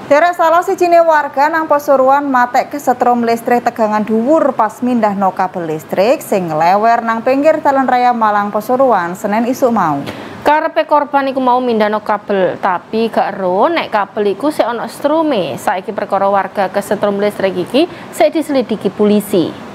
Derek salah sijine warga nang Pasuruan matek kesetrum listrik tegangan dhuwur pas mindahno kabel listrik sing ngelewer nang pinggir dalan raya Malang Pasuruan Senin isuk mau. Karepe korban iku mau mindahno kabel, tapi gak ero nek kabel iku sik ana strume. Saiki perkara warga kesetrum listrik iki sik diselidiki polisi.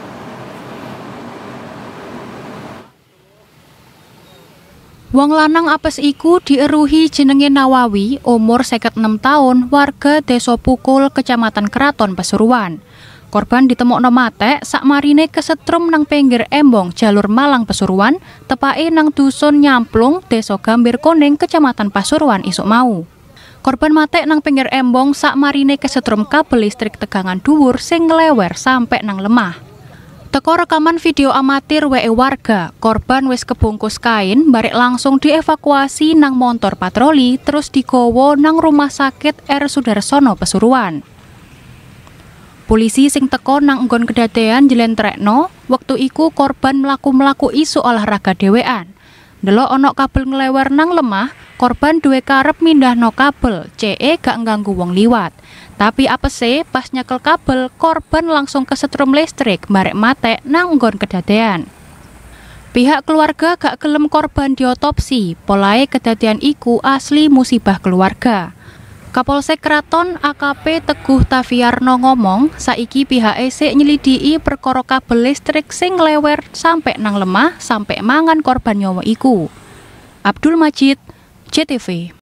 Wong lanang apes iku dieruhi jenenge Nawawi, umur 56 tahun, warga Desa Pukul, Kecamatan Kraton, Pasuruan. Korban ditemokno matek sakmarine kesetrum nang pinggir embong jalur Malang Pasuruan, tepake nang dusun Nyamplung, Desa Gambir Kuning, Kecamatan Pasuruan isuk mau. Korban matek nang pinggir embong sakmarine kesetrum kabel listrik tegangan dhuwur sing ngelewer sampe nang lemah. Teko rekaman video amatir wae warga, korban wis kebungkus kain, barek langsung dievakuasi nang montor patroli terus digowo nang rumah sakit R. Sudarsono Pasuruan. Polisi sing teko nang nggon kedadean jelentrekno, wektu iku korban mlaku-mlaku isu olahraga dhewean. Delok ana kabel ngelewer nang lemah, korban duwe karep mindahno kabel, CE gak ngganggu wong liwat. Tapi apese pas nyekel kabel, korban langsung kesetrum listrik barek matek nang nggon kedadean. Pihak keluarga gak gelem korban diotopsi, polahe kedadean iku asli musibah keluarga. Kapolsek Kraton AKP Teguh Taviarno ngomong, saiki pihake sik nyelidiki perkara kabel listrik sing nglewer sampe nang lemah sampe mangan korban nyawa iku. Abdul Majid, JTV.